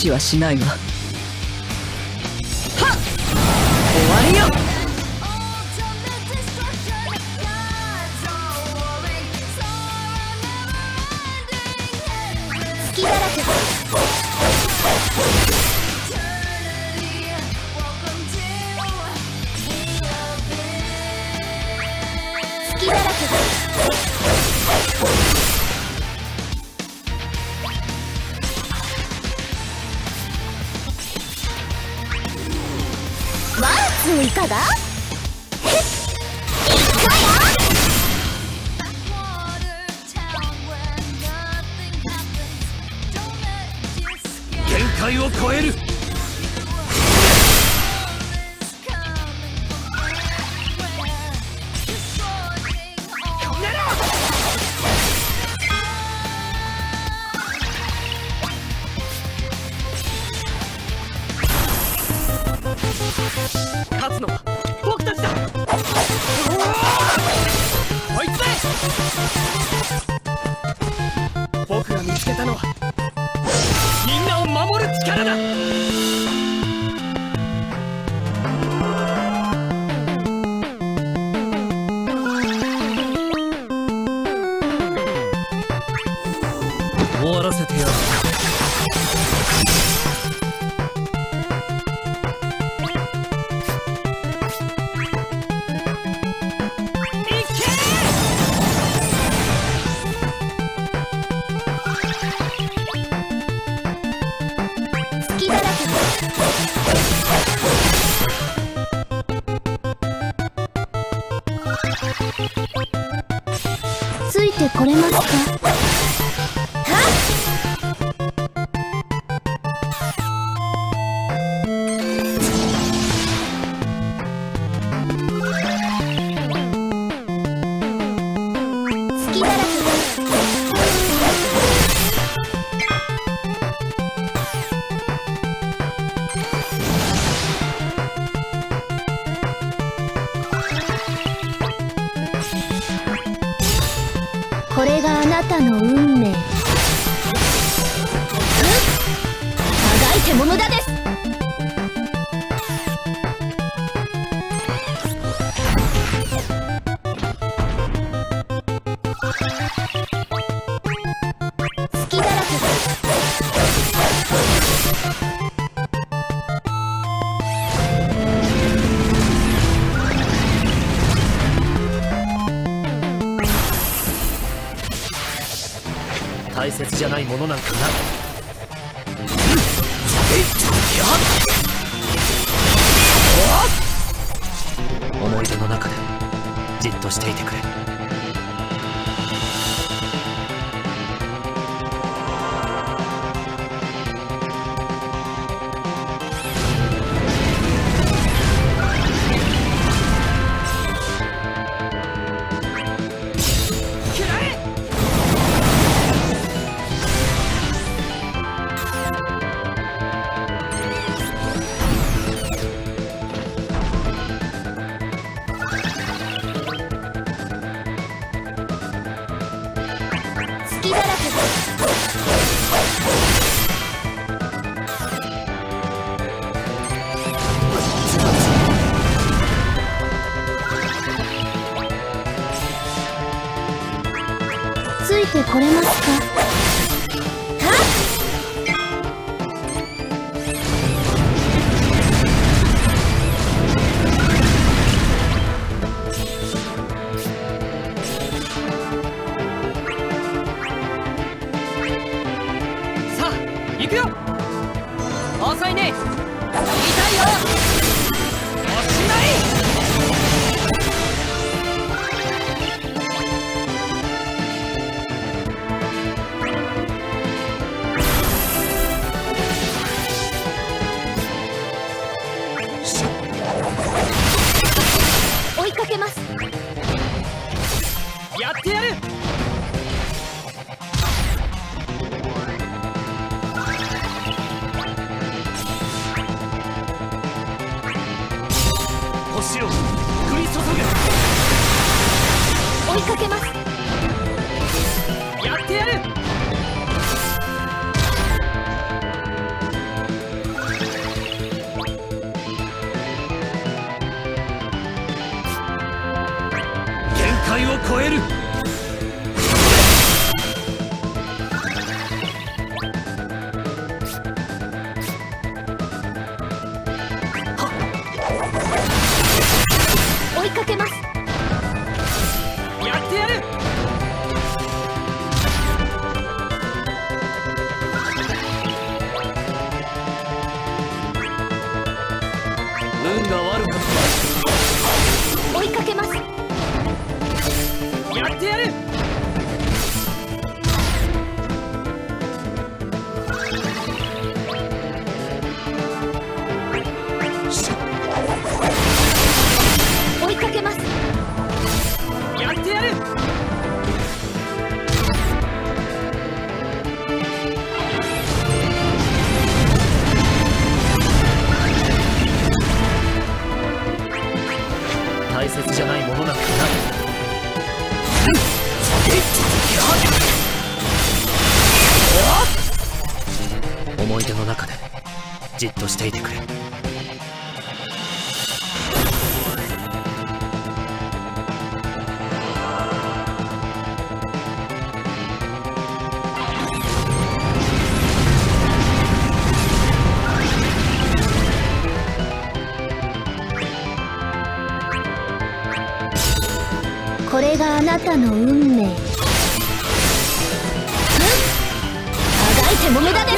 しはしないわ。はっ、終わりよ。 隙だらけ。隙だらけ。ワーツいかが？へっ、いくわよ。 限界を超える。勝つのは僕たちだ。こいつだ。僕が見つけたのはみんなを守る力だ。終わらせてやる。 ついてこれますか？はっ！隙だらけ。これがあなたの運命。あがいても無駄です。隙だらけ。 大切じゃないものなんかな。思い出の中でじっとしていてくれ。 隙だらけ。ついてこれますか？はっ！ 行くよ。遅いね。痛いよ。おしまい。 追いかけます。 やってやる。星を降り注ぐ。 追いかけます。 やってやる。 界を超える。 追いかけます。 やってやる。運が悪かった。 追いかけます。 やってやる。 追いかけます。 やってやる。大切じゃないものなんかない。思い出の中でじっとしていてくれ。 これがあなたの運命。あがいても無駄です。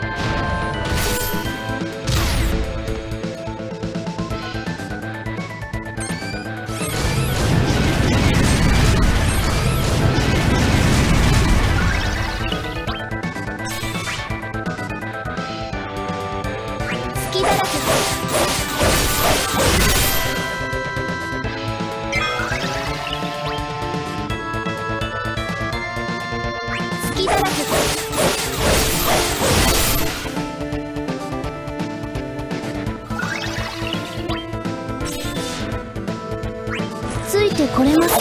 隙だらけ。隙だらけ。ついてこれますか。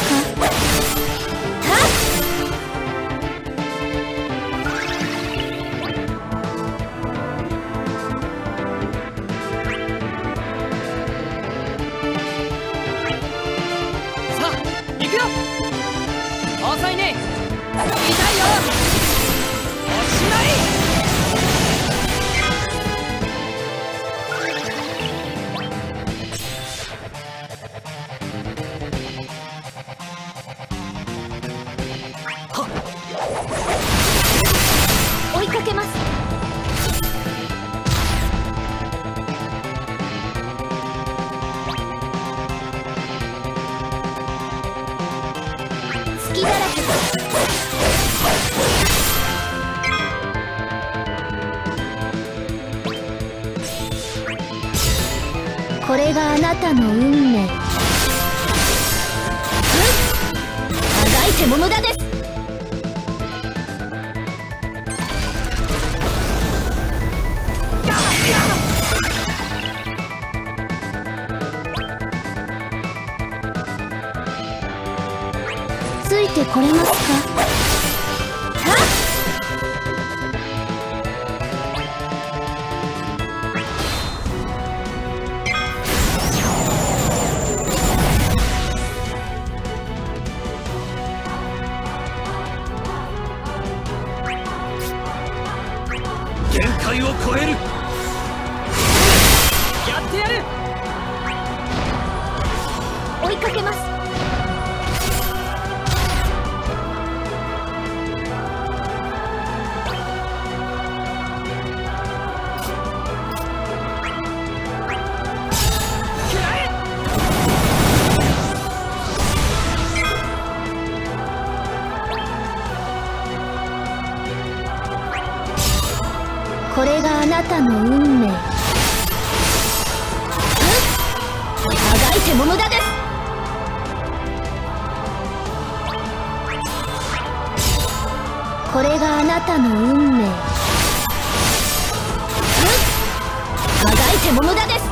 さあ行くよ。遅いね。痛いよ。おしまい。 追いかけます。隙だらけ。これがあなたの運命。あがいても無駄です。ついてこれますか。 限界を超える。やってやる。 追いかけます。これがあなたの運命。あがいても無駄です。これがあなたの運命。あがいても無駄です。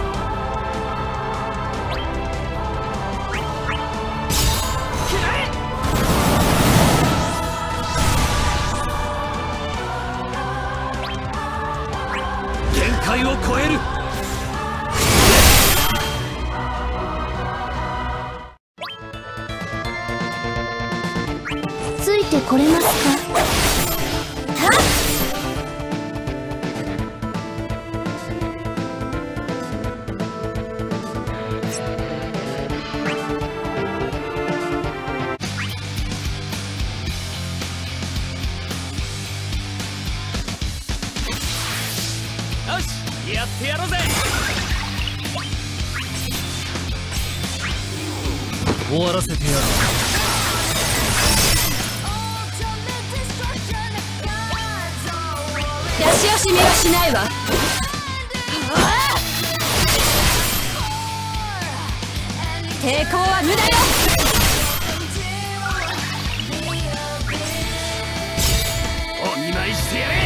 限界を超える。 ついてこれますか。はっ。 よし、やってやろうぜ。終わらせてやろう。 出し惜しみはしないわ。抵抗は無駄よ。 お見舞いしてやれ。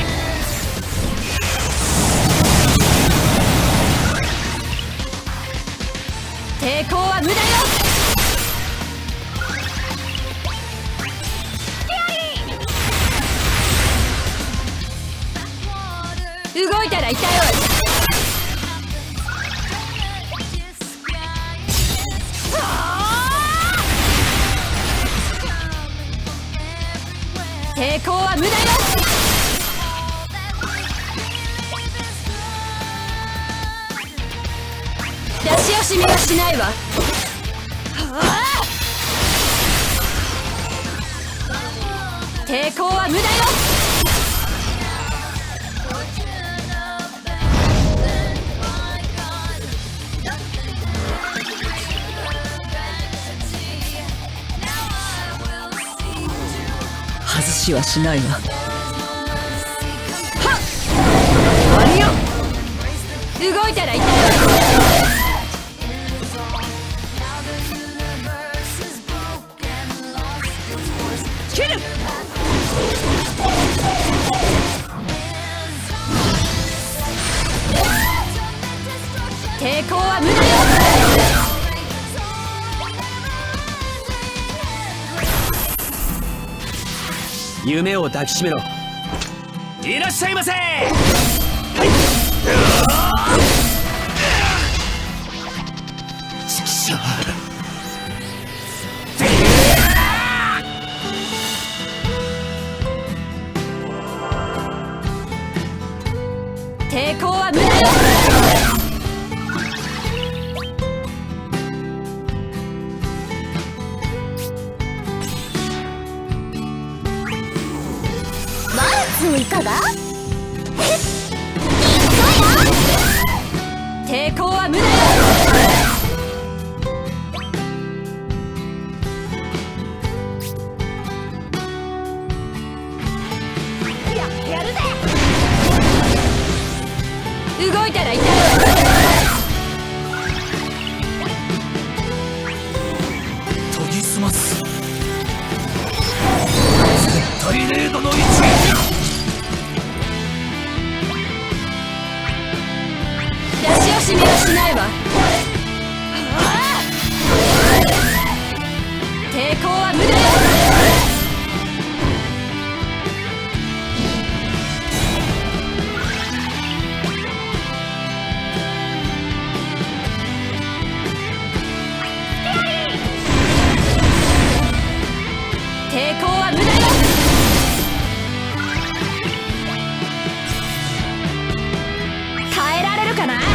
抵抗は無駄よ。動いたら痛いわ。抵抗は無駄よ。出し惜しみはしないわ。抵抗は無駄よ。 外しはしないわ。はっ。終わりよ。 動いたら痛いわ。 切る。 抵抗は無駄よ。 夢を抱きしめろ。いらっしゃいませ。はい。ちくしょう。 抵抗は無駄よ。ワルツいかが？抵抗は無駄よ。やってやるぜ。動いたら痛いわ。 研ぎ澄ます。絶対0度の一撃。 出し惜しみはしないわ。抵抗は無駄よ。抵抗は無駄よ。耐えられるかな。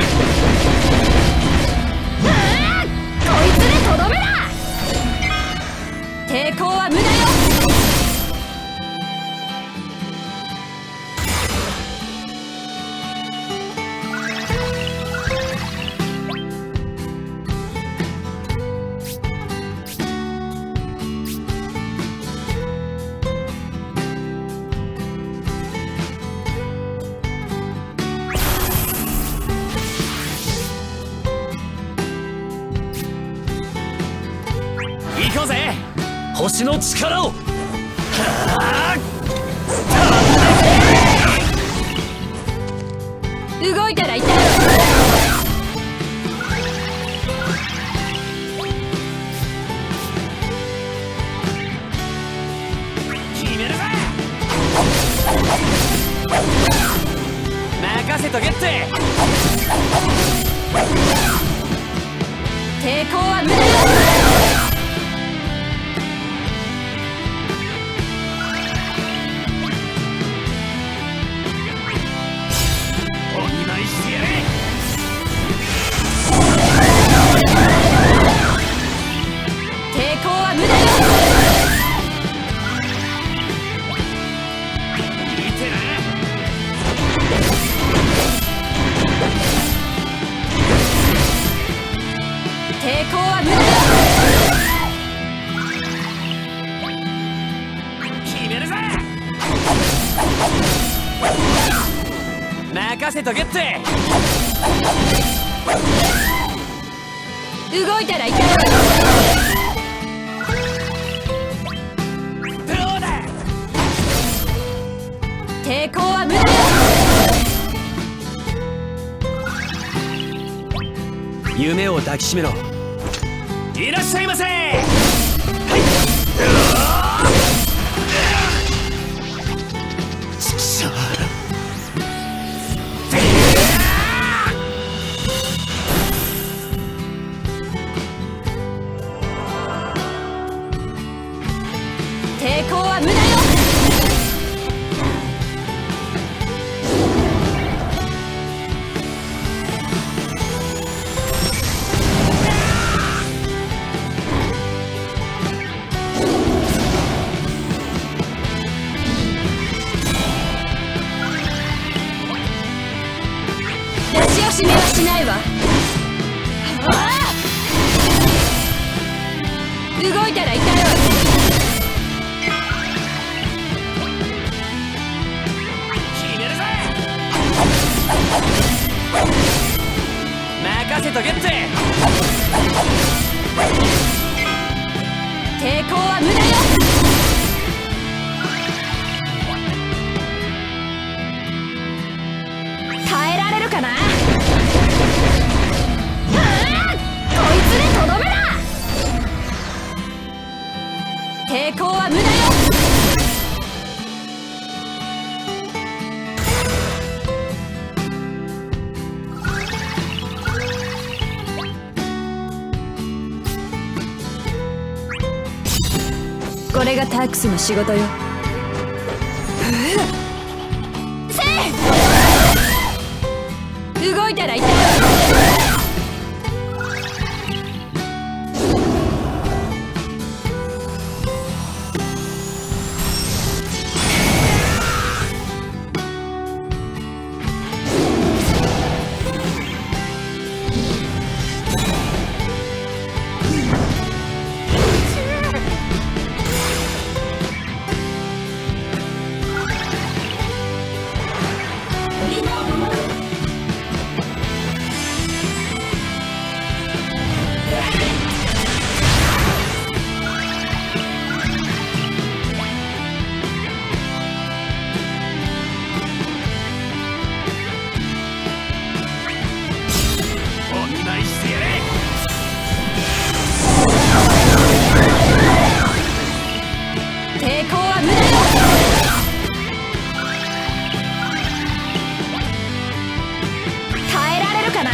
こいつでとどめだ。抵抗は無駄よ。 行こうぜ。星の力を。はあ。 動いたら痛いわ。 決めるぜ。任せとけって。 抵抗は無駄よ。 任せとけって。 動いたら痛い。 どうだ。 抵抗は無駄よ。 夢を抱きしめろ。いらっしゃいませ。はい。ちくしょう。 抵抗は無駄よ。出し惜しみはしないわ。動いたら痛いわ。 任せとけって。 抵抗は無駄よ。耐えられるかな。こいつでとどめだ。抵抗は無駄よ。これがタークスの仕事よ。動いたら痛い。抵抗は無駄よ。耐えられるかな。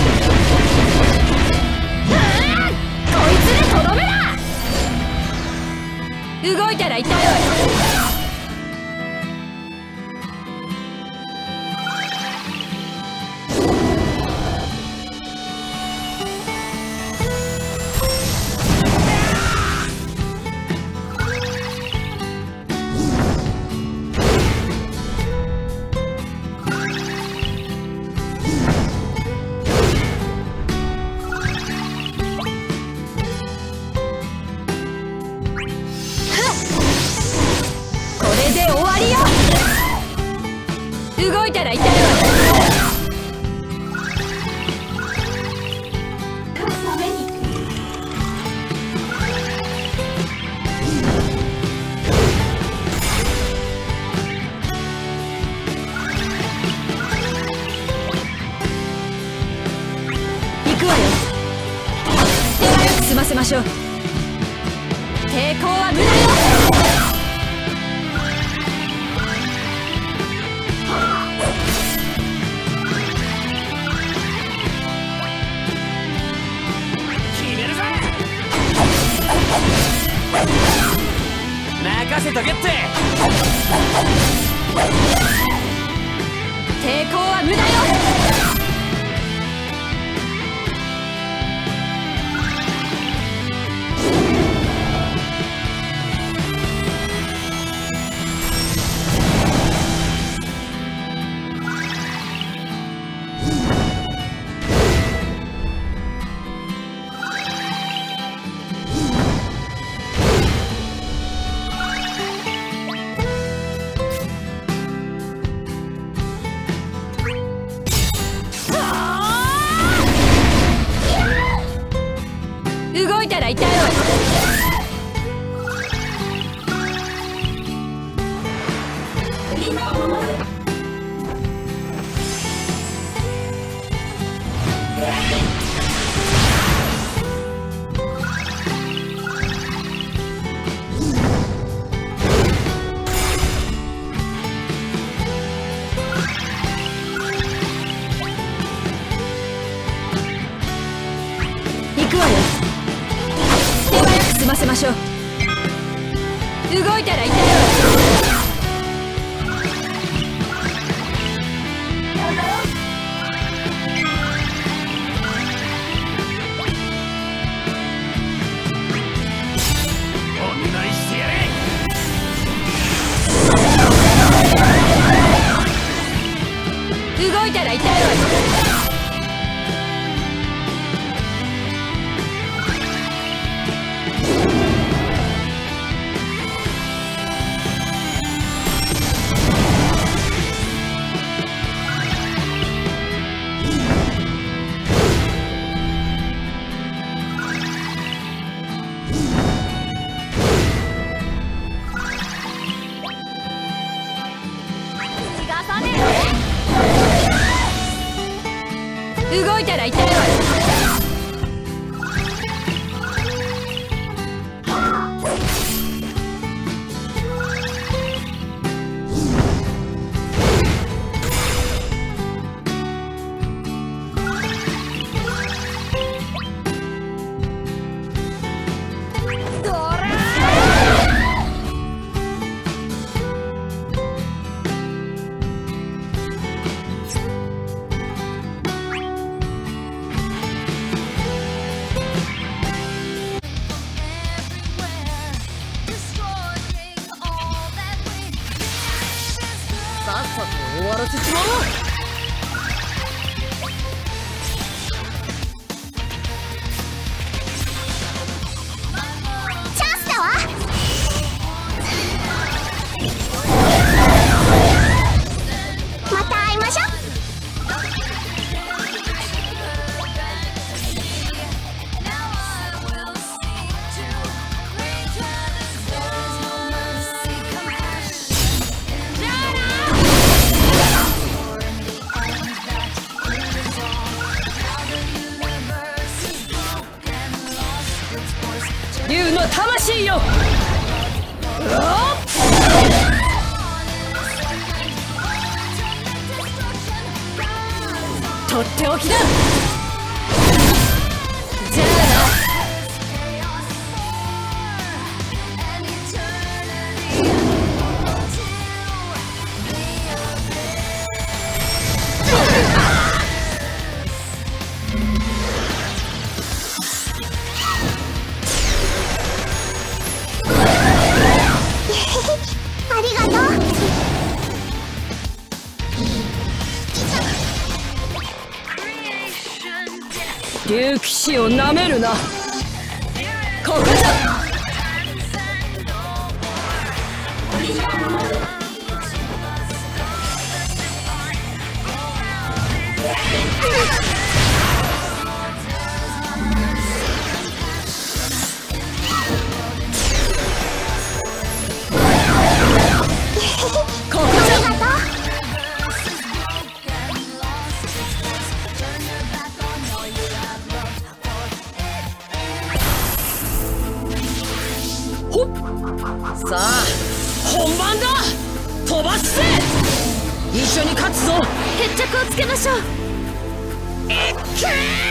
こいつでとどめだ。動いたら痛いわよ。動いたら痛いわよ。行くわよ。手早く済ませましょう。抵抗は無駄よ。 任せとけって。 抵抗は無駄よ。 動いたら痛いわ。動いたら痛いわ。動いたら痛いわ。さっさと終わらせちまおう。 チャンスだわ。また会いましょう。 竜の魂よ。うわっ、とっておきだ。じゃあな。 ありがとう。 竜騎士をなめるな。ここだ。ここだ。ほっ、さあ本番だ。飛ばすぜ。一緒に勝つぞ。 決着をつけましょう。 いっけ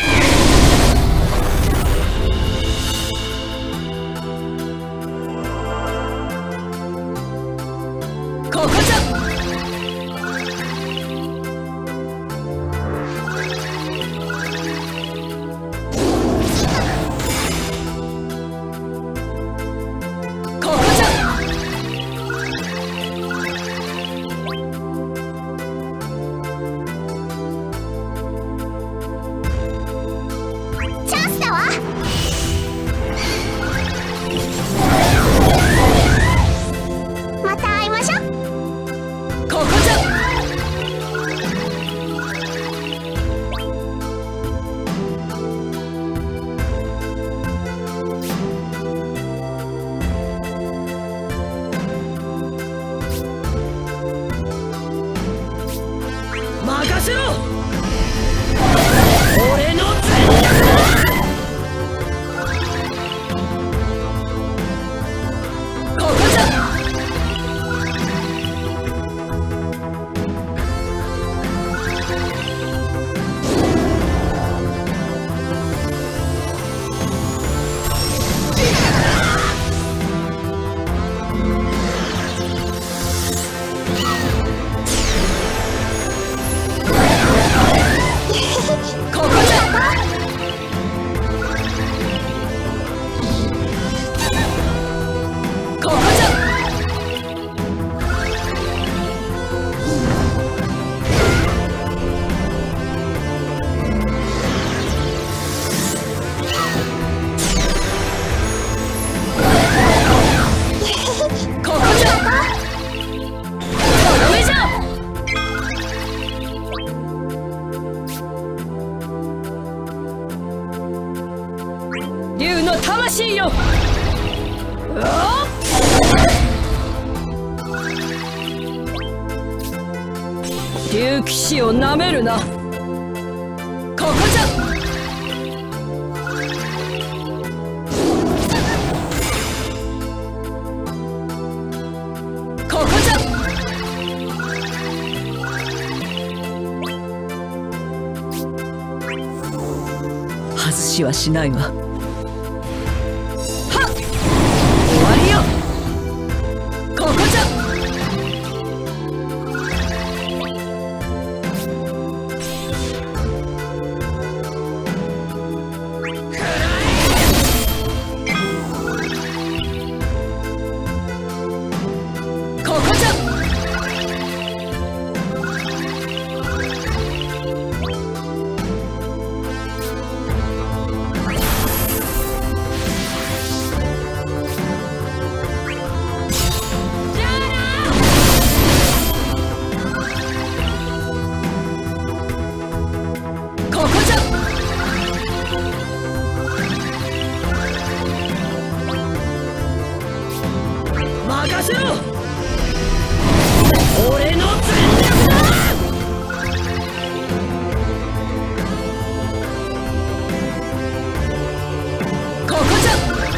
ー。ここじゃ。 また会いましょう。 竜騎士をなめるな。ここじゃ。ここじゃ。 外しはしないわ。 はっ、終わりよ。ここじゃ。任せろ。俺の全力だ。ここじゃ。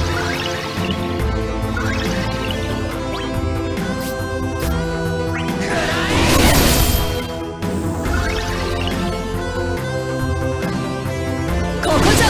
ここじゃ。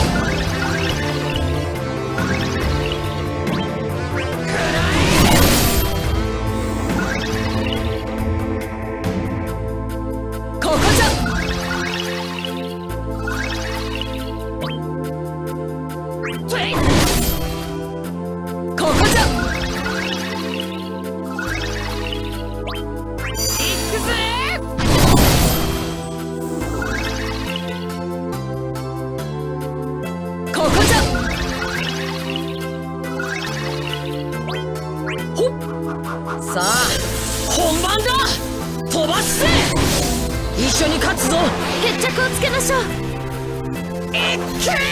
さあ本番だ。飛ばすぜ。一緒に勝つぞ。 決着をつけましょう。 いっけー。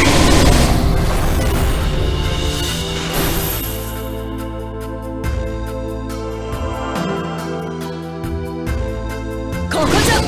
ここじゃ。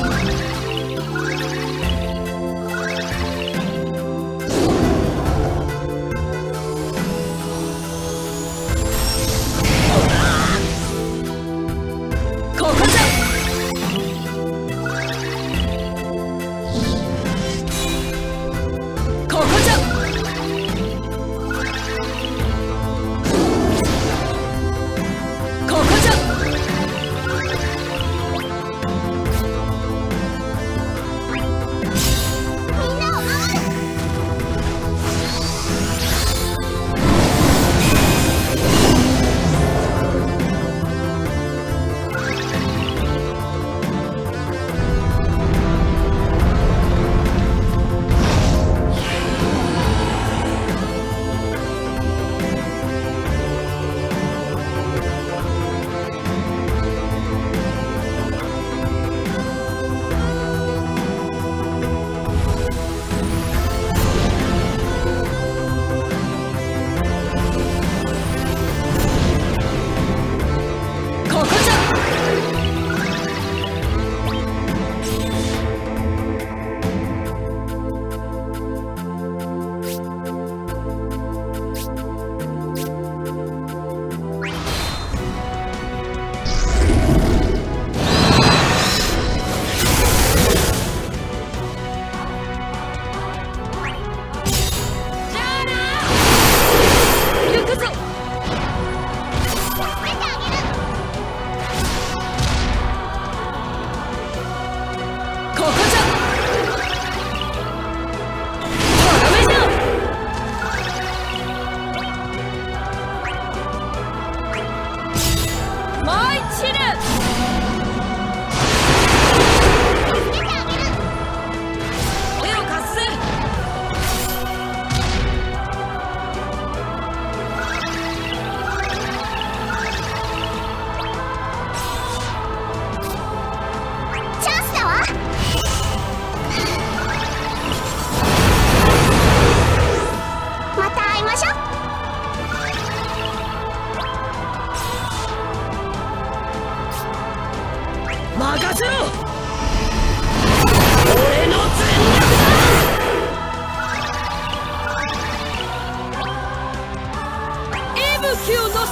任せろ。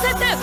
せて。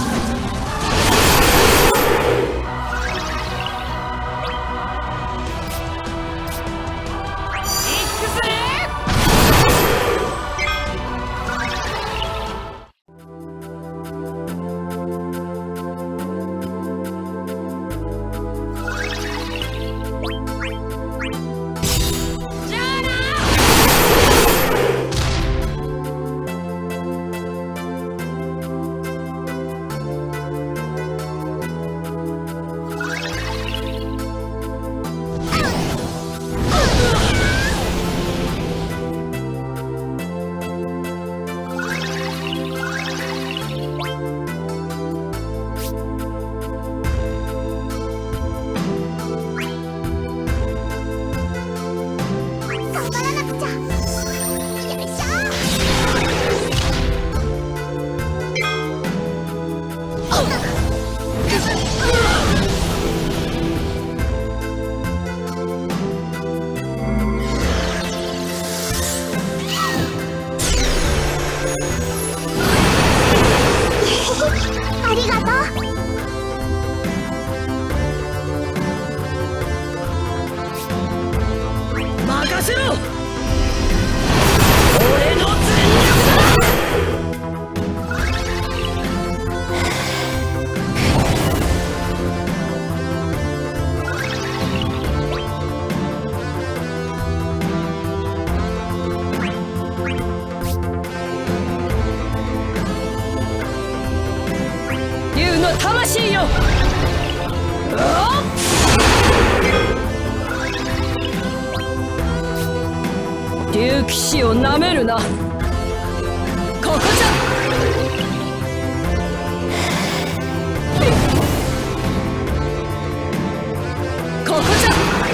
魂よ。竜騎士をなめるな。ここじゃ。ここじゃ。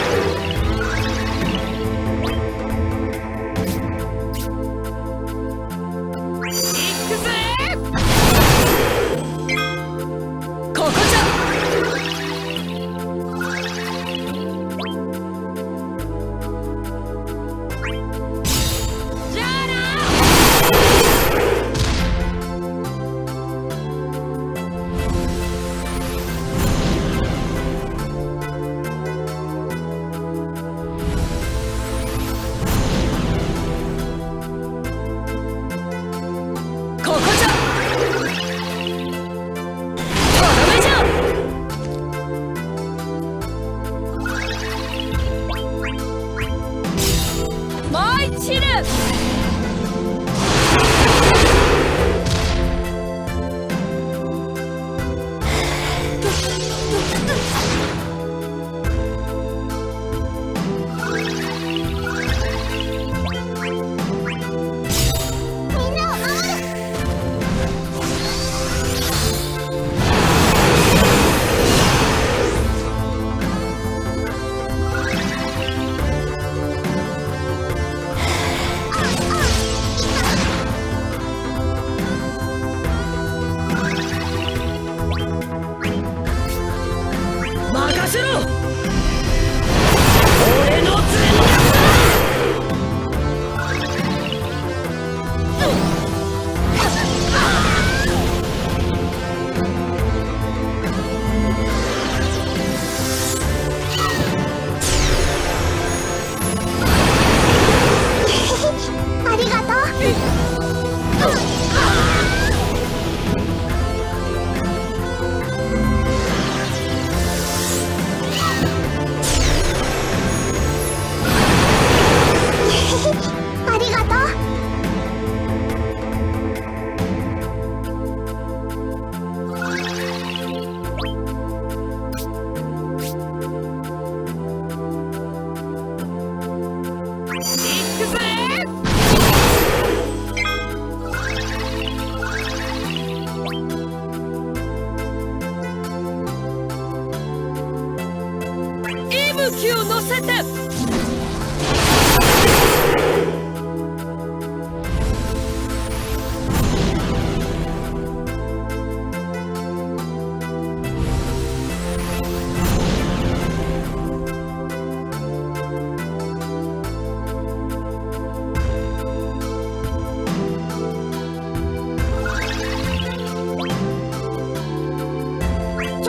息を乗せて。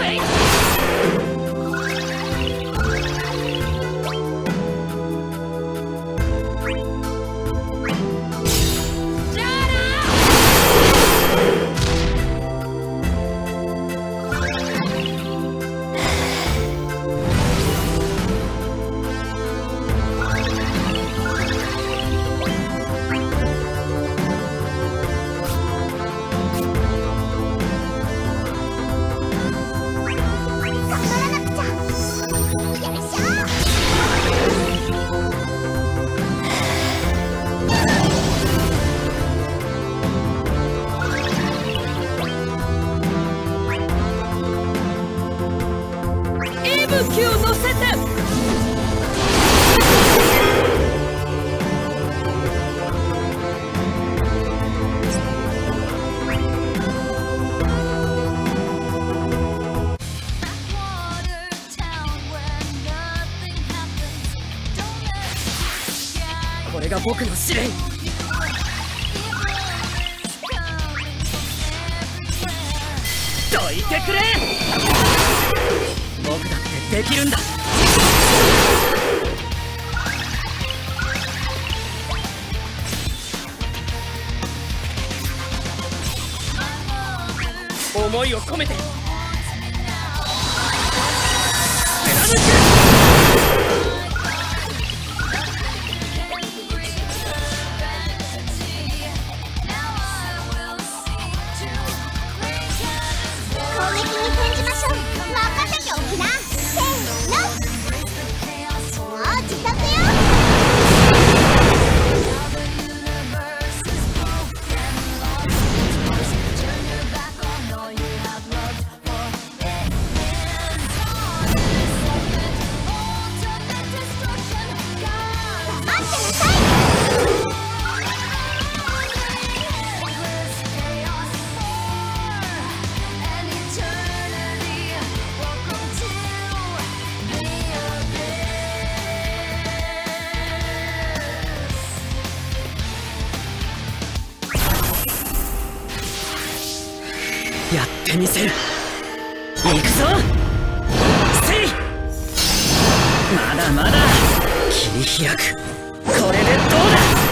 これが僕の試練。どいてくれ。僕だってできるんだ。思いを込めて貫く。やってみせる。行くぞ。せい。まだまだ切り開く。これでどうだ。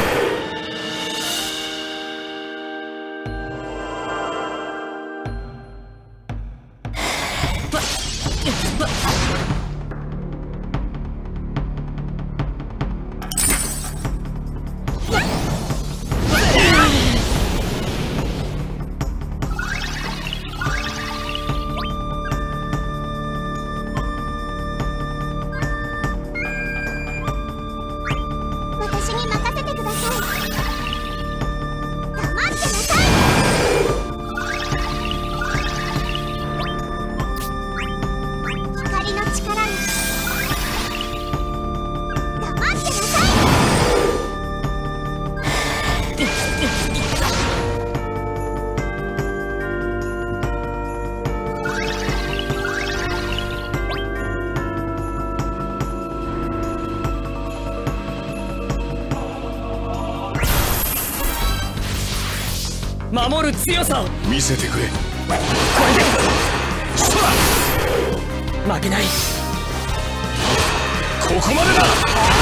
守る強さを見せてくれ。 これで負けない。 ここまでだ。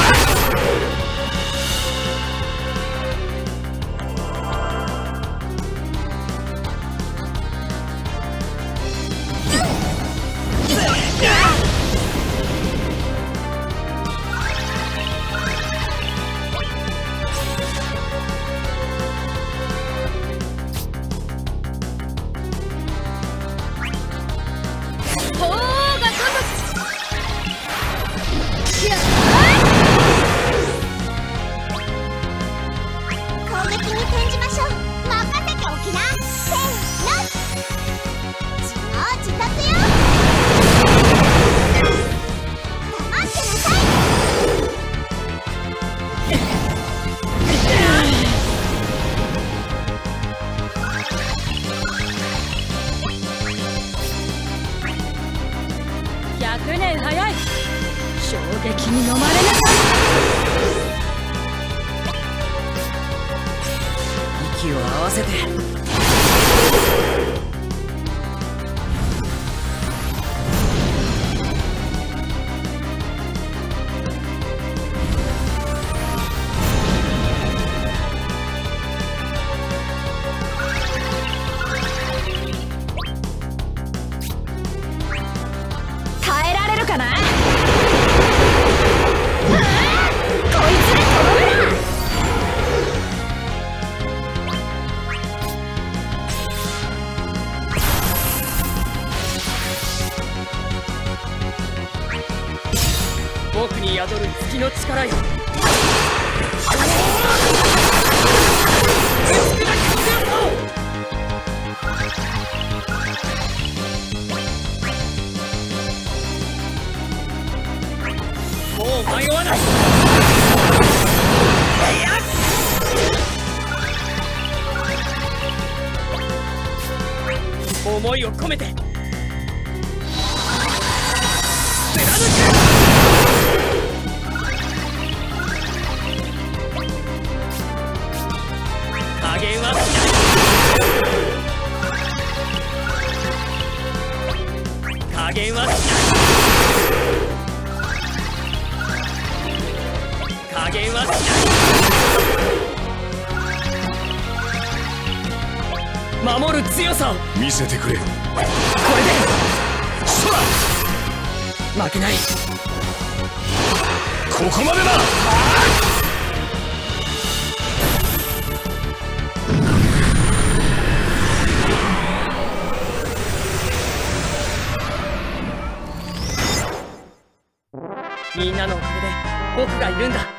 100年早い。衝撃に飲まれなさい。 息を合わせて僕に宿る月の力よ。もう迷わない。思いを込めて加減はしない。加減はしない。加減はしない。守る強さを見せてくれ。これでそら負けない。 ここまでだ。 みんなのおかげで僕がいるんだ。